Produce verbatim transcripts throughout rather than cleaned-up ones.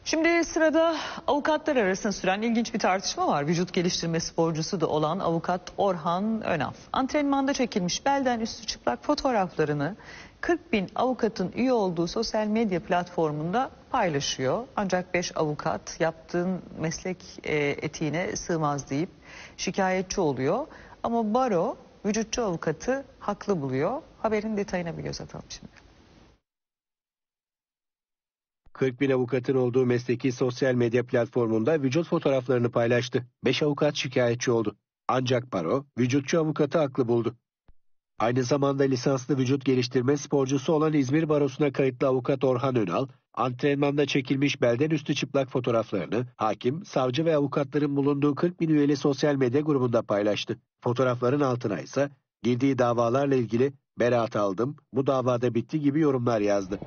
Şimdi sırada avukatlar arasında süren ilginç bir tartışma var. Vücut geliştirme sporcusu da olan avukat Orhan Önal, antrenmanda çekilmiş belden üstü çıplak fotoğraflarını kırk bin avukatın üye olduğu sosyal medya platformunda paylaşıyor. Ancak beş avukat yaptığın meslek e, etiğine sığmaz deyip şikayetçi oluyor. Ama baro vücutçu avukatı haklı buluyor. Haberin detayına bir göz atalım şimdi. kırk bin avukatın olduğu mesleki sosyal medya platformunda vücut fotoğraflarını paylaştı. beş avukat şikayetçi oldu. Ancak baro vücutçu avukatı haklı buldu. Aynı zamanda lisanslı vücut geliştirme sporcusu olan İzmir Barosu'na kayıtlı avukat Orhan Önal, antrenmanda çekilmiş belden üstü çıplak fotoğraflarını hakim, savcı ve avukatların bulunduğu kırk bin üyeli sosyal medya grubunda paylaştı. Fotoğrafların altına ise girdiği davalarla ilgili "beraat aldım, bu davada bitti" gibi yorumlar yazdı.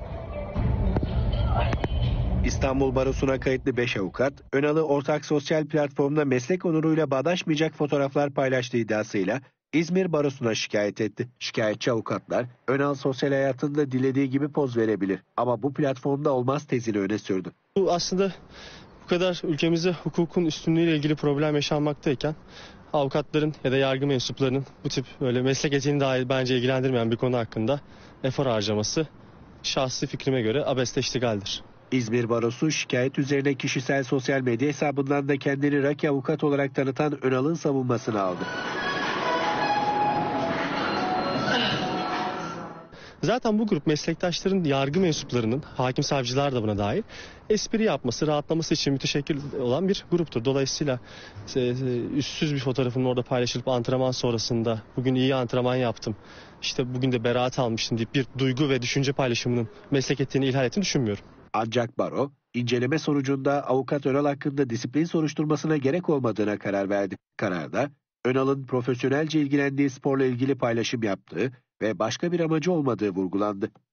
İstanbul Barosu'na kayıtlı beş avukat, Önal'ı ortak sosyal platformda meslek onuruyla bağdaşmayacak fotoğraflar paylaştığı iddiasıyla İzmir Barosu'na şikayet etti. Şikayetçi avukatlar, Önal sosyal hayatında dilediği gibi poz verebilir ama bu platformda olmaz tezini öne sürdü. Bu aslında bu kadar ülkemizde hukukun üstünlüğüyle ilgili problem yaşanmaktayken avukatların ya da yargı mensuplarının bu tip böyle meslek etiğini dahi bence ilgilendirmeyen bir konu hakkında efor harcaması şahsi fikrime göre abeste iştigaldir. İzmir Barosu şikayet üzerine kişisel sosyal medya hesabından da kendini Raki avukat olarak tanıtan Önal'ın savunmasını aldı. Zaten bu grup meslektaşların, yargı mensuplarının, hakim savcılar da buna dahil, espri yapması, rahatlaması için müteşekkil olan bir gruptur. Dolayısıyla üstsüz bir fotoğrafın orada paylaşılıp antrenman sonrasında "bugün iyi antrenman yaptım, işte bugün de beraat almıştım" deyip bir duygu ve düşünce paylaşımının meslek etiğini ihlal ettiğini düşünmüyorum. Ancak baro, inceleme sonucunda avukat Önal hakkında disiplin soruşturmasına gerek olmadığına karar verdi. Kararda, Önal'ın profesyonelce ilgilendiği sporla ilgili paylaşım yaptığı ve başka bir amacı olmadığı vurgulandı.